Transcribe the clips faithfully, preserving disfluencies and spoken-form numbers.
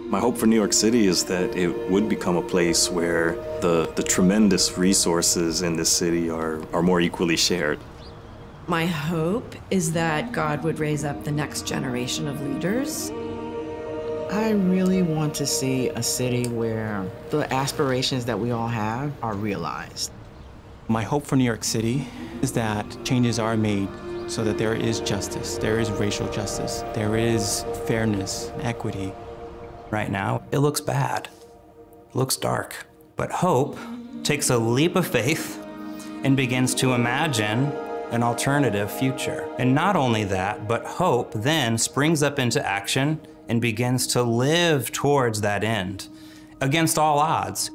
My hope for New York City is that it would become a place where the, the tremendous resources in this city are, are more equally shared. My hope is that God would raise up the next generation of leaders. I really want to see a city where the aspirations that we all have are realized. My hope for New York City is that changes are made so that there is justice, there is racial justice, there is fairness, equity. Right now, it looks bad, it looks dark. But hope takes a leap of faith and begins to imagine an alternative future. And not only that, but hope then springs up into action and begins to live towards that end, against all odds.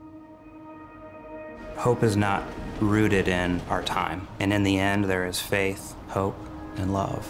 Hope is not rooted in our time. And in the end, there is faith, hope, and love.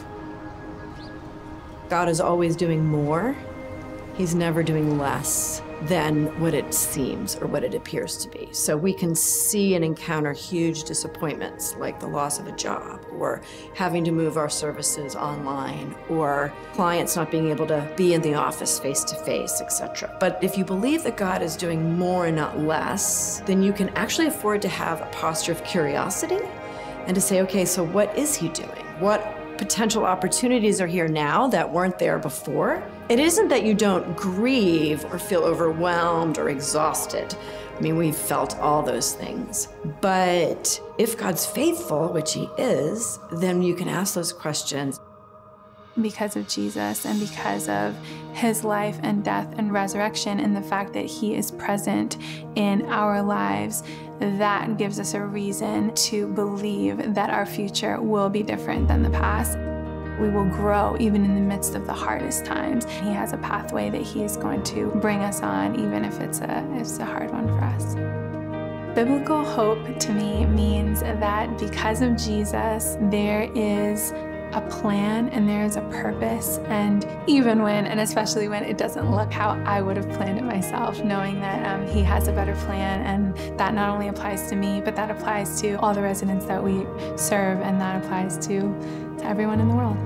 God is always doing more. He's never doing less than what it seems or what it appears to be. So we can see and encounter huge disappointments like the loss of a job or having to move our services online or clients not being able to be in the office face to face, et cetera. But if you believe that God is doing more and not less, then you can actually afford to have a posture of curiosity and to say, okay, so what is he doing? What potential opportunities are here now that weren't there before? It isn't that you don't grieve or feel overwhelmed or exhausted. I mean, we've felt all those things. But if God's faithful, which he is, then you can ask those questions. Because of Jesus and because of his life and death and resurrection and the fact that he is present in our lives, that gives us a reason to believe that our future will be different than the past. We will grow even in the midst of the hardest times. He has a pathway that he is going to bring us on, even if it's a, it's a hard one for us. Biblical hope to me means that because of Jesus, there is a plan and there is a purpose, and even when, and especially when it doesn't look how I would have planned it myself, knowing that um, he has a better plan, and that not only applies to me, but that applies to all the residents that we serve, and that applies to, to everyone in the world.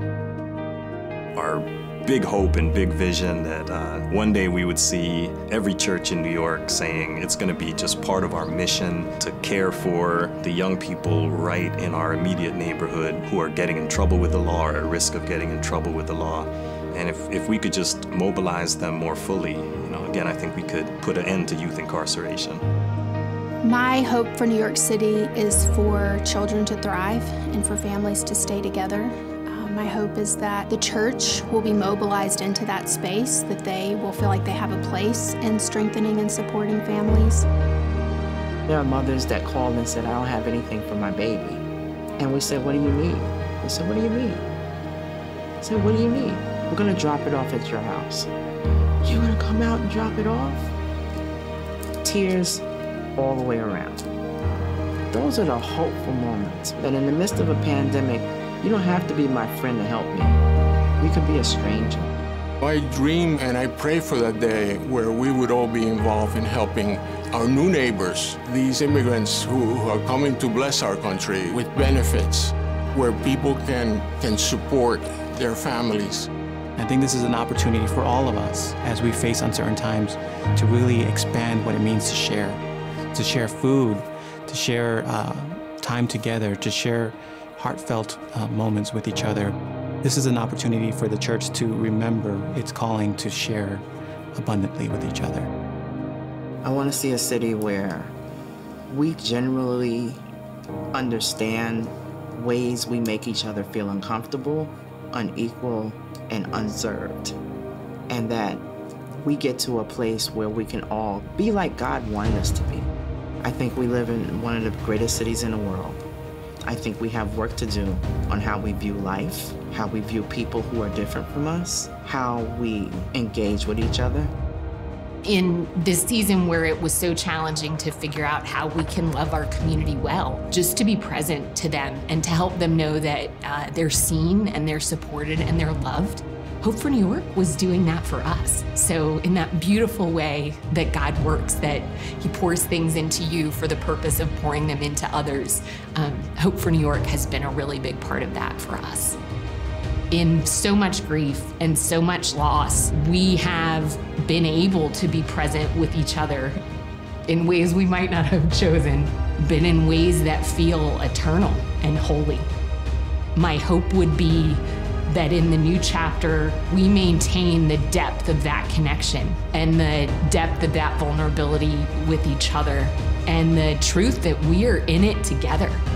Our big hope and big vision that uh, one day we would see every church in New York saying it's going to be just part of our mission to care for the young people right in our immediate neighborhood who are getting in trouble with the law or at risk of getting in trouble with the law. And if, if we could just mobilize them more fully, you know, again, I think we could put an end to youth incarceration. My hope for New York City is for children to thrive and for families to stay together. My hope is that the church will be mobilized into that space, that they will feel like they have a place in strengthening and supporting families. There are mothers that called and said, I don't have anything for my baby. And we said, what do you need? They said, what do you need? I said, what do you need? We're gonna drop it off at your house. You're gonna come out and drop it off? Tears all the way around. Those are the hopeful moments. That in the midst of a pandemic, you don't have to be my friend to help me. You could be a stranger. I dream and I pray for that day where we would all be involved in helping our new neighbors, these immigrants who, who are coming to bless our country with benefits, where people can, can support their families. I think this is an opportunity for all of us as we face uncertain times to really expand what it means to share, to share food, to share uh, time together, to share heartfelt uh, moments with each other. This is an opportunity for the church to remember its calling to share abundantly with each other. I want to see a city where we generally understand ways we make each other feel uncomfortable, unequal, and unserved. And that we get to a place where we can all be like God wanted us to be. I think we live in one of the greatest cities in the world. I think we have work to do on how we view life, how we view people who are different from us, how we engage with each other. In this season where it was so challenging to figure out how we can love our community well, just to be present to them and to help them know that uh, they're seen and they're supported and they're loved. Hope for New York was doing that for us. So in that beautiful way that God works, that he pours things into you for the purpose of pouring them into others, um, Hope for New York has been a really big part of that for us. in so much grief and so much loss, we have been able to be present with each other in ways we might not have chosen, but in ways that feel eternal and holy. My hope would be that in the new chapter, we maintain the depth of that connection and the depth of that vulnerability with each other and the truth that we are in it together.